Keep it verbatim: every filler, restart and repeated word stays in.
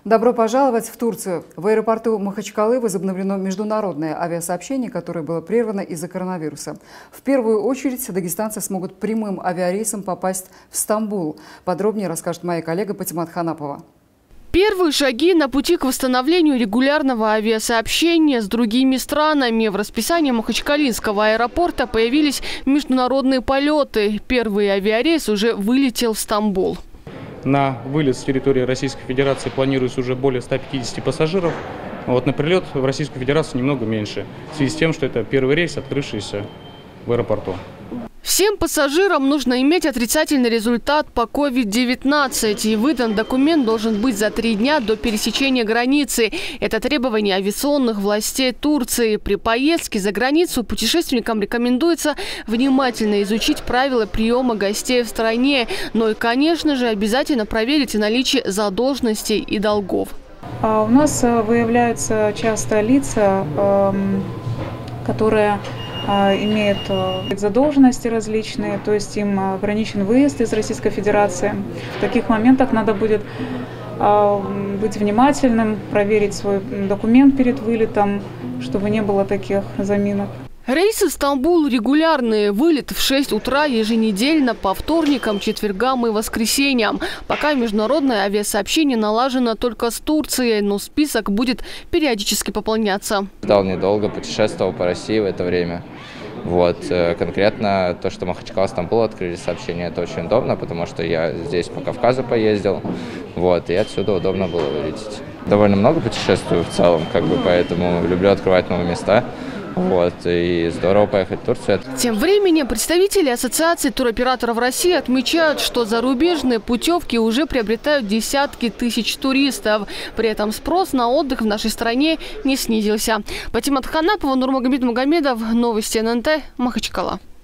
Добро пожаловать в Турцию. В аэропорту Махачкалы возобновлено международное авиасообщение, которое было прервано из-за коронавируса. В первую очередь дагестанцы смогут прямым авиарейсом попасть в Стамбул. Подробнее расскажет моя коллега Патимат Ханапова. Первые шаги на пути к восстановлению регулярного авиасообщения с другими странами. В расписании Махачкалинского аэропорта появились международные полеты. Первый авиарейс уже вылетел в Стамбул. На вылет с территории Российской Федерации планируется уже более ста пятидесяти пассажиров. Вот на прилет в Российскую Федерацию немного меньше, в связи с тем, что это первый рейс, открывшийся в аэропорту. Всем пассажирам нужно иметь отрицательный результат по ковид девятнадцать. И выдан документ должен быть за три дня до пересечения границы. Это требование авиационных властей Турции. При поездке за границу путешественникам рекомендуется внимательно изучить правила приема гостей в стране. Но и, конечно же, обязательно проверить наличие задолженностей и долгов. У нас выявляются часто лица, которые имеют задолженности различные, то есть им ограничен выезд из Российской Федерации. В таких моментах надо будет быть внимательным, проверить свой документ перед вылетом, чтобы не было таких заминок. Рейсы в Стамбул регулярные. Вылет в шесть утра еженедельно по вторникам, четвергам и воскресеньям. Пока международное авиасообщение налажено только с Турцией, но список будет периодически пополняться. Ждал недолго, путешествовал по России в это время. Вот. Конкретно то, что Махачкала-Стамбул открыли сообщение, это очень удобно, потому что я здесь по Кавказу поездил, вот, и отсюда удобно было вылететь. Довольно много путешествую в целом, как бы, поэтому люблю открывать новые места. Вот, и здорово поехать в Турцию. Тем временем представители Ассоциации туроператоров России отмечают, что зарубежные путевки уже приобретают десятки тысяч туристов. При этом спрос на отдых в нашей стране не снизился. Патимат Ханапова, Нурмагомед Магомедов, новости эн эн тэ, Махачкала.